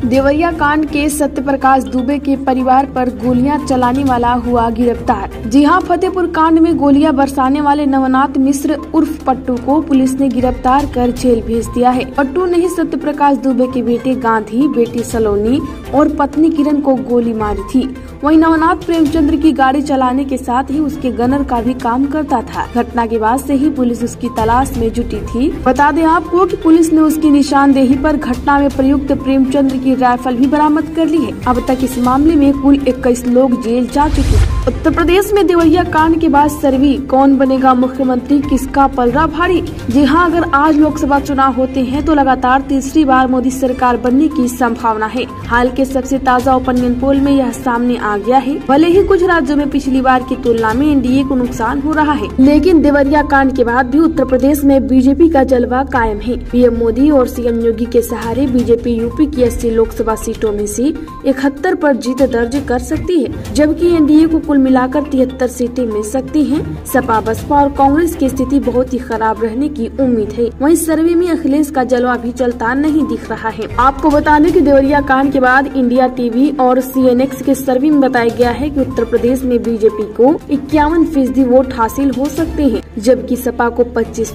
देवरिया कांड के सत्यप्रकाश दुबे के परिवार पर गोलियां चलाने वाला हुआ गिरफ्तार। जी हां, फतेहपुर कांड में गोलियां बरसाने वाले नवनाथ मिश्र उर्फ पट्टू को पुलिस ने गिरफ्तार कर जेल भेज दिया है। पट्टू ने ही सत्यप्रकाश दुबे के बेटे गांधी, बेटी सलोनी और पत्नी किरण को गोली मारी थी। वहीं नवनाथ प्रेमचंद्र की गाड़ी चलाने के साथ ही उसके गनर का भी काम करता था। घटना के बाद से ही पुलिस उसकी तलाश में जुटी थी। बता दें आपको कि पुलिस ने उसकी निशानदेही पर घटना में प्रयुक्त प्रेमचंद्र की राइफल भी बरामद कर ली है। अब तक इस मामले में कुल 21 लोग जेल जा चुके हैं। उत्तर प्रदेश में देवरिया कांड के बाद सर्वी कौन बनेगा मुख्यमंत्री, किसका पलड़ा भारी। जी हां, अगर आज लोकसभा चुनाव होते हैं तो लगातार तीसरी बार मोदी सरकार बनने की संभावना है। हाल के सबसे ताज़ा ओपिनियन पोल में यह सामने आ गया है। भले ही कुछ राज्यों में पिछली बार की तुलना में एनडीए को नुकसान हो रहा है, लेकिन देवरिया कांड के बाद भी उत्तर प्रदेश में बीजेपी का जलवा कायम है। पीएम मोदी और सीएम योगी के सहारे बीजेपी यूपी की 80 लोकसभा सीटों में से 71 पर जीत दर्ज कर सकती है, जबकि एनडीए को कुल मिलाकर 73 सीटें मिल सकती हैं। सपा, बसपा और कांग्रेस की स्थिति बहुत ही खराब रहने की उम्मीद है। वहीं सर्वे में अखिलेश का जलवा भी चलता नहीं दिख रहा है। आपको बता दें कि देवरिया कांड के बाद इंडिया टीवी और सीएनएक्स के सर्वे में बताया गया है कि उत्तर प्रदेश में बीजेपी को 51% वोट हासिल हो सकते हैं, जबकि सपा को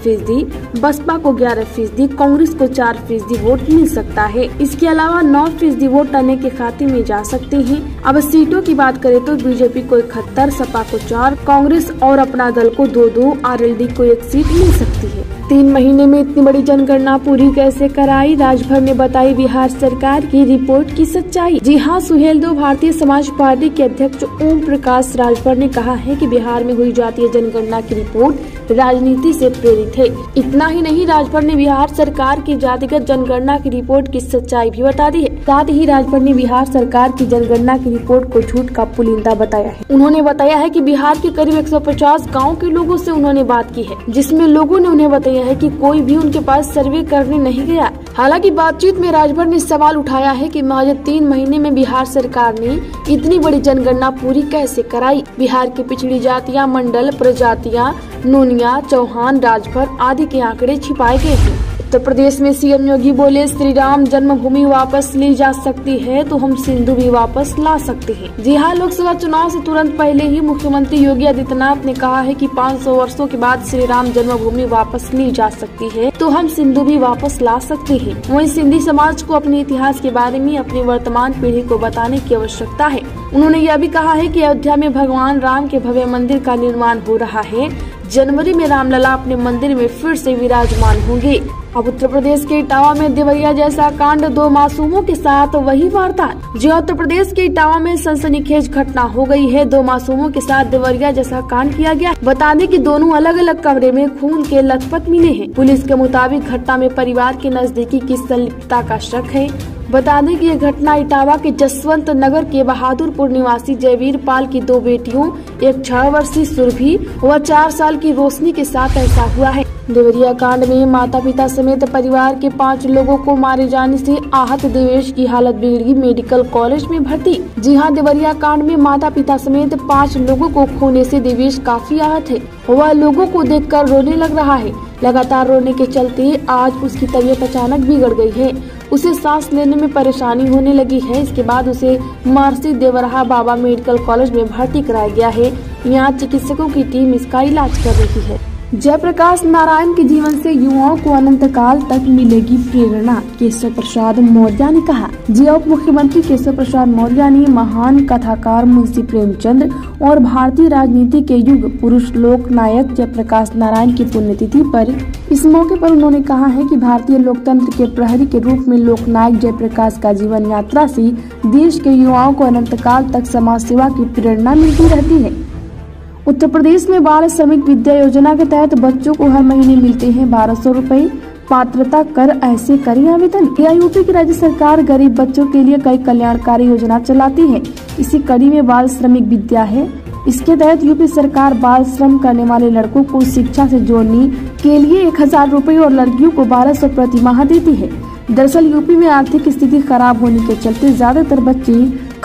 25%, बसपा को 11%, कांग्रेस को 4% वोट मिल सकता है। इसके अलावा 9% वोट अन्य के खाते में जा सकते हैं। अब सीटों की बात करें तो बीजेपी को 71, सपा को 4, कांग्रेस और अपना दल को 2-2, आरएलडी को 1 सीट मिल सकती है। 3 महीने में इतनी बड़ी जनगणना पूरी कैसे कराई, राजभर ने बताई बिहार सरकार की रिपोर्ट की सच्चाई। जी हां, सुहेलदेव भारतीय समाज पार्टी के अध्यक्ष ओम प्रकाश राजभर ने कहा है कि बिहार में हुई जातीय जनगणना की रिपोर्ट राजनीति से प्रेरित है। इतना ही नहीं, राजभर ने बिहार सरकार की जातिगत जनगणना की रिपोर्ट की सच्चाई भी बता दी है। साथ ही राजभर ने बिहार सरकार की जनगणना की रिपोर्ट को झूठ का पुलिंदा बताया है। उन्होंने बताया है कि बिहार के करीब 150 गाँव के लोगों से उन्होंने बात की है, जिसमें लोगों ने उन्हें बताया है कि कोई भी उनके पास सर्वे करने नहीं गया। हालांकि बातचीत में राजभर ने सवाल उठाया है कि महज 3 महीने में बिहार सरकार ने इतनी बड़ी जनगणना पूरी कैसे कराई। बिहार की पिछड़ी जातियां, मंडल, प्रजातियां, नूनिया, चौहान, राजभर आदि के आंकड़े छिपाए गए हैं। उत्तर प्रदेश में सीएम योगी बोले, श्री राम जन्मभूमि वापस ली जा सकती है तो हम सिंधु भी वापस ला सकते हैं। जी हां, लोकसभा चुनाव से तुरंत पहले ही मुख्यमंत्री योगी आदित्यनाथ ने कहा है कि 500 वर्षों के बाद श्री राम जन्मभूमि वापस ली जा सकती है तो हम सिंधु भी वापस ला सकते हैं। वहीं सिंधी समाज को अपने इतिहास के बारे में अपनी वर्तमान पीढ़ी को बताने की आवश्यकता है। उन्होंने यह भी कहा है कि अयोध्या में भगवान राम के भव्य मंदिर का निर्माण हो रहा है। जनवरी में रामलला अपने मंदिर में फिर से विराजमान होंगे। अब उत्तर प्रदेश के इटावा में देवरिया जैसा कांड, 2 मासूमों के साथ वही वारदात। जो उत्तर प्रदेश के इटावा में सनसनीखेज घटना हो गई है। 2 मासूमों के साथ देवरिया जैसा कांड किया गया। बता दें कि दोनों अलग अलग कमरे में खून के लथपथ मिले हैं। पुलिस के मुताबिक घटना में परिवार के नजदीकी की संलिप्तता का शक है। बता दें कि यह घटना इटावा के जसवंत नगर के बहादुरपुर निवासी जयवीर पाल की 2 बेटियों, एक 6 वर्षीय सुरभि व 4 साल की रोशनी के साथ ऐसा हुआ है। देवरिया कांड में माता पिता समेत परिवार के 5 लोगों को मारे जाने से आहत देवेश की हालत बिगड़ी, मेडिकल कॉलेज में भर्ती। जी हां, देवरिया कांड में माता पिता समेत 5 लोगों को खोने से देवेश काफी आहत है। वह लोगों को देखकर रोने लग रहा है। लगातार रोने के चलते आज उसकी तबीयत अचानक बिगड़ गई है। उसे सांस लेने में परेशानी होने लगी है। इसके बाद उसे महर्षि देवराहा बाबा मेडिकल कॉलेज में भर्ती कराया गया है। यहाँ चिकित्सकों की टीम इसका इलाज कर रही है। जयप्रकाश नारायण के जीवन से युवाओं को अनंत काल तक मिलेगी प्रेरणा, केशव प्रसाद मौर्य ने कहा। उप मुख्यमंत्री केशव प्रसाद मौर्य ने महान कथाकार मुंशी प्रेमचंद और भारतीय राजनीति के युग पुरुष लोक नायक जयप्रकाश नारायण की पुण्यतिथि पर इस मौके पर उन्होंने कहा है कि भारतीय लोकतंत्र के प्रहरी के रूप में लोकनायक जयप्रकाश का जीवन यात्रा से देश के युवाओं को अनंत काल तक समाज सेवा की प्रेरणा मिलती रहती है। उत्तर प्रदेश में बाल श्रमिक विद्या योजना के तहत बच्चों को हर महीने मिलते हैं 1200 रुपए। पात्रता कर ऐसे करें आवेदन। यूपी की राज्य सरकार गरीब बच्चों के लिए कई कल्याणकारी योजना चलाती है। इसी कड़ी में बाल श्रमिक विद्या है। इसके तहत यूपी सरकार बाल श्रम करने वाले लड़कों को शिक्षा से जोड़ने के लिए 1000 रुपए और लड़कियों को 1200 प्रति माह देती है। दरअसल यूपी में आर्थिक स्थिति खराब होने के चलते ज्यादातर बच्चे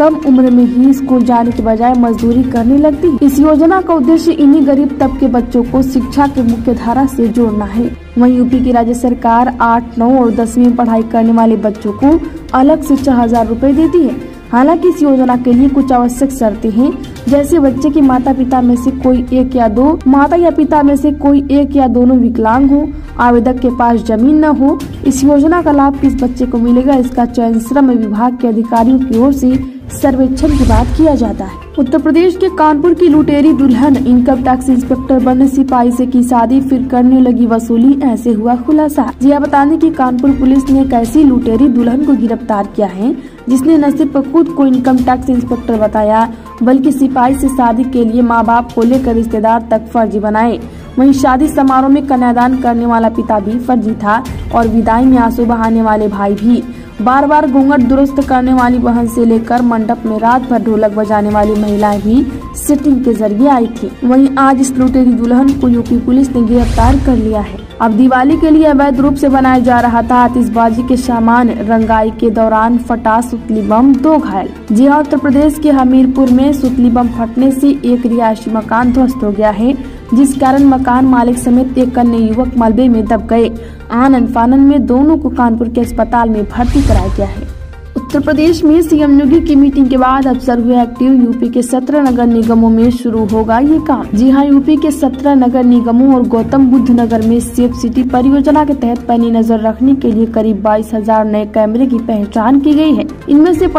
कम उम्र में ही स्कूल जाने के बजाय मजदूरी करने लगती है। इस योजना का उद्देश्य इन्हीं गरीब तबके के बच्चों को शिक्षा के मुख्य धारा से जोड़ना है। वहीं यूपी की राज्य सरकार 8, 9 और 10वीं में पढ़ाई करने वाले बच्चों को अलग से 4,000 रुपए देती है। हालांकि इस योजना के लिए कुछ आवश्यक शर्तें हैं, जैसे बच्चे के माता पिता में से कोई एक या दो, माता या पिता में से कोई एक या दोनों विकलांग हो, आवेदक के पास जमीन न हो। इस योजना का लाभ किस बच्चे को मिलेगा, इसका चयन श्रम विभाग के अधिकारियों की ओर से सर्वेक्षण के बाद किया जाता है। उत्तर प्रदेश के कानपुर की लुटेरी दुल्हन इनकम टैक्स इंस्पेक्टर बनने सिपाही से की शादी, फिर करने लगी वसूली, ऐसे हुआ खुलासा। जी बताने की कानपुर पुलिस ने एक ऐसी लुटेरी दुल्हन को गिरफ्तार किया है जिसने न सिर्फ खुद को इनकम टैक्स इंस्पेक्टर बताया, बल्कि सिपाही से शादी के लिए माँ बाप को लेकर रिश्तेदार तक फर्जी बनाए। वहीं शादी समारोह में कन्यादान करने वाला पिता भी फर्जी था और विदाई में आंसू बहाने वाले भाई भी। बार बार घूंघट दुरुस्त करने वाली बहन से लेकर मंडप में रात भर ढोलक बजाने वाली महिलाएं भी सिटिंग के जरिए आई थी। वहीं आज इस लुटेरी दुल्हन को यूपी पुलिस ने गिरफ्तार कर लिया है। अब दिवाली के लिए अवैध रूप से बनाया जा रहा था आतिशबाजी के सामान, रंगाई के दौरान फटा सुतली बम, 2 घायल। जी हां, उत्तर प्रदेश के हमीरपुर में सुतली बम फटने से एक रिहायशी मकान ध्वस्त हो गया है, जिस कारण मकान मालिक समेत एक अन्य युवक मलबे में दब गए। आनन फानन में दोनों को कानपुर के अस्पताल में भर्ती कराया गया है। उत्तर प्रदेश में सीएम योगी की मीटिंग के बाद अब सर्वे एक्टिव यूपी के 17 नगर निगमों में शुरू होगा ये काम। जी हां, यूपी के 17 नगर निगमों और गौतम बुद्ध नगर में सेफ सिटी परियोजना के तहत पैनी नजर रखने के लिए करीब 22,000 नए कैमरे की पहचान की गई है। इनमें से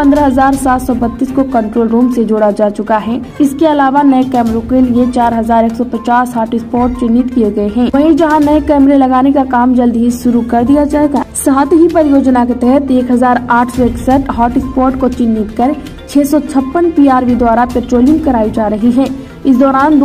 15,732 को कंट्रोल रूम से जोड़ा जा चुका है। इसके अलावा नए कैमरों के लिए 4,150 हॉटस्पॉट चिन्हित किए गए हैं। वहीं जहां नए कैमरे लगाने का काम जल्द ही शुरू कर दिया जाएगा। साथ ही परियोजना के तहत 1,861 हॉटस्पॉट को चिन्हित कर 656 पीआरवी द्वारा पेट्रोलिंग कराई जा रही है। इस दौरान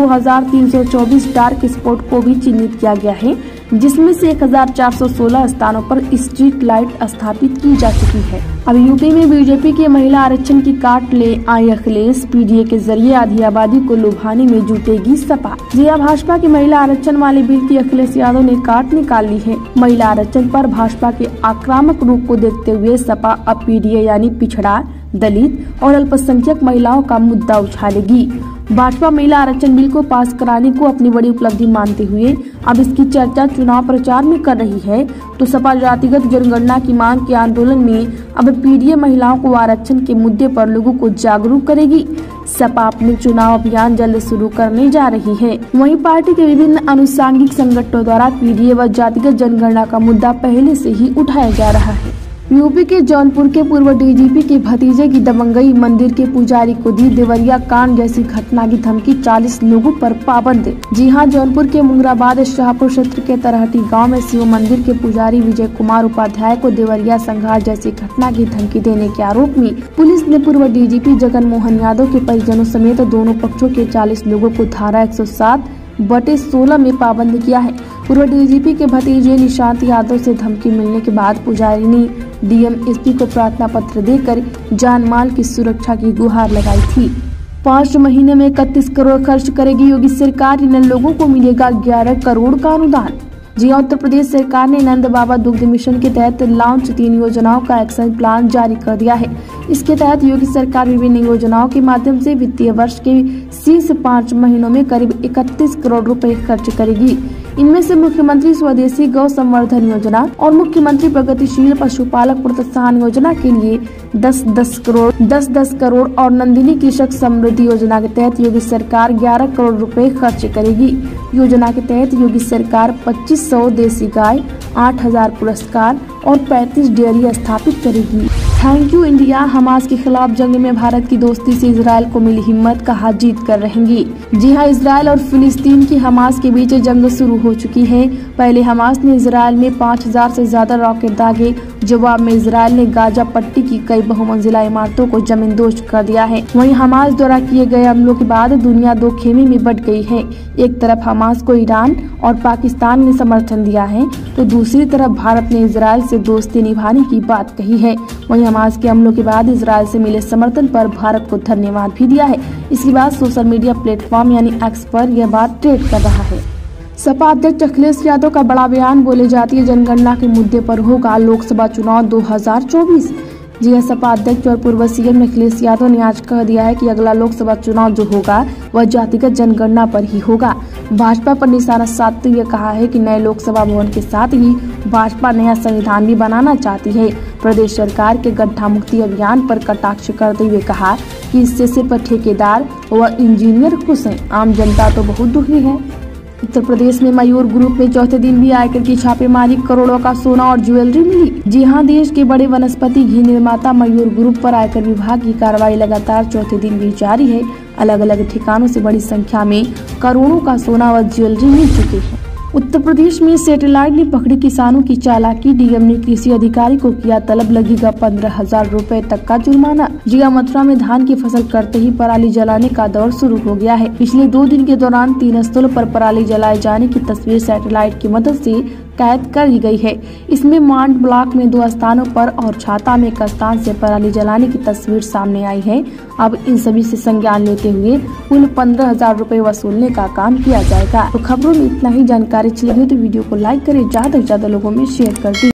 2,324 डार्क स्पॉट को भी चिन्हित किया गया है, जिसमें से 1,416 स्थानों पर स्ट्रीट लाइट स्थापित की जा चुकी है। अब यूपी में बीजेपी के महिला आरक्षण की काट ले आए अखिलेश, पीडीए के जरिए आधी आबादी को लुभाने में जुटेगी सपा। जी हां, भाजपा के महिला आरक्षण वाले बिल की अखिलेश यादव ने काट निकाल ली है। महिला आरक्षण पर भाजपा के आक्रामक रूप को देखते हुए सपा अब पीडीए यानी पिछड़ा, दलित और अल्पसंख्यक महिलाओं का मुद्दा उछालेगी। भाजपा महिला आरक्षण बिल को पास कराने को अपनी बड़ी उपलब्धि मानते हुए अब इसकी चर्चा चुनाव प्रचार में कर रही है, तो सपा जातिगत जनगणना की मांग के आंदोलन में अब पीडीए महिलाओं को आरक्षण के मुद्दे पर लोगों को जागरूक करेगी। सपा अपने चुनाव अभियान जल्द शुरू करने जा रही है। वहीं पार्टी के विभिन्न अनुषंगिक संगठनों द्वारा पीडीए व जातिगत जनगणना का मुद्दा पहले से ही उठाया जा रहा है। यूपी के जौनपुर के पूर्व डीजीपी के भतीजे की दबंगई, मंदिर के पुजारी को दी देवरिया कांड जैसी घटना की धमकी, 40 लोगों पर पाबंदी। जी हां, जौनपुर के मुंगराबाद शाहपुर क्षेत्र के तरहटी गांव में शिव मंदिर के पुजारी विजय कुमार उपाध्याय को देवरिया संघार जैसी घटना की धमकी देने के आरोप में पुलिस ने पूर्व डीजीपी जगन मोहन यादव के परिजनों समेत दोनों पक्षों के 40 लोगों को धारा 107/16 में पाबंद किया है। पूर्व डीजीपी के भतीजे निशांत यादव से धमकी मिलने के बाद पुजारी ने डीएम एसपी को प्रार्थना पत्र देकर जान माल की सुरक्षा की गुहार लगाई थी। 5 महीने में 31 करोड़ खर्च करेगी योगी सरकार, इन लोगों को मिलेगा 11 करोड़ का अनुदान। जी हां, उत्तर प्रदेश सरकार ने नंद बाबा दुग्ध मिशन के तहत लॉन्च 3 योजनाओं का एक्शन प्लान जारी कर दिया है। इसके तहत योगी सरकार विभिन्न योजनाओं के माध्यम से वित्तीय वर्ष के शीर्ष 5 महीनों में करीब 31 करोड़ रुपए खर्च करेगी। इनमें से मुख्यमंत्री स्वदेशी गौ संवर्धन योजना और मुख्यमंत्री प्रगतिशील पशुपालक प्रोत्साहन योजना के लिए 10-10 करोड़ और नंदिनी कृषक समृद्धि योजना के तहत योगी सरकार 11 करोड़ रुपए खर्च करेगी। योजना के तहत योगी सरकार 2500 देसी गाय, 8000 पुरस्कार और 35 डेयरी स्थापित करेगी। थैंक यू इंडिया, हमास के खिलाफ जंग में भारत की दोस्ती से इजराइल को मिली हिम्मत, कहा जीत कर रहेंगी। जी हां, इजराइल और फिलिस्तीन की हमास के बीच जंग शुरू हो चुकी है। पहले हमास ने इजराइल में 5000 से ज्यादा रॉकेट दागे। जवाब में इजराइल ने गाजा पट्टी की कई बहुमंजिला इमारतों को जमींदोज कर दिया है। वहीं हमास द्वारा किए गए हमलों के बाद दुनिया 2 खेमे में बंट गई है। एक तरफ हमास को ईरान और पाकिस्तान ने समर्थन दिया है, तो दूसरी तरफ भारत ने इजराइल से दोस्ती निभाने की बात कही है। वहीं हमास के हमलों के बाद इजराइल से मिले समर्थन पर भारत को धन्यवाद भी दिया है। इसके बाद सोशल मीडिया प्लेटफॉर्म यानी एक्स पर यह बात ट्रेंड कर रहा है। सपा अध्यक्ष अखिलेश यादव का बड़ा बयान, बोले जातीय जनगणना के मुद्दे पर होगा लोकसभा चुनाव 2024। जी हां, सपा अध्यक्ष और पूर्व सीएम अखिलेश यादव ने आज कह दिया है कि अगला लोकसभा चुनाव जो होगा वह जातिगत जनगणना पर ही होगा। भाजपा पर निशाना साधते हुए कहा है कि नए लोकसभा भवन के साथ ही भाजपा नया संविधान भी बनाना चाहती है। प्रदेश सरकार के गड्ढा मुक्ति अभियान पर कटाक्ष करते हुए कहा कि इससे सिर्फ ठेकेदार व इंजीनियर खुश हैं, आम जनता तो बहुत दुखी है। उत्तर प्रदेश में मयूर ग्रुप में चौथे दिन भी आयकर की छापेमारी, करोड़ों का सोना और ज्वेलरी मिली। जी हां, देश के बड़े वनस्पति घी निर्माता मयूर ग्रुप पर आयकर विभाग की कार्रवाई लगातार चौथे दिन भी जारी है। अलग अलग ठिकानों से बड़ी संख्या में करोड़ों का सोना व ज्वेलरी मिल चुके हैं। उत्तर प्रदेश में सैटेलाइट ने पकड़ी किसानों की चालाकी, डीएम ने कृषि अधिकारी को किया तलब, लगेगा 15,000 रुपए तक का जुर्माना। जिला मथुरा में धान की फसल करते ही पराली जलाने का दौर शुरू हो गया है। पिछले 2 दिन के दौरान 3 स्थलों पर पराली जलाए जाने की तस्वीर सैटेलाइट की मदद से कैद कर ली गई है। इसमें मांड ब्लॉक में 2 स्थानों पर और छाता में एक स्थान से पराली जलाने की तस्वीर सामने आई है। अब इन सभी से संज्ञान लेते हुए कुल 15,000 रुपए वसूलने का काम किया जाएगा। तो खबरों में इतना ही। जानकारी अच्छी लगी तो वीडियो को लाइक करें, ज्यादा से ज्यादा लोगों में शेयर कर दें।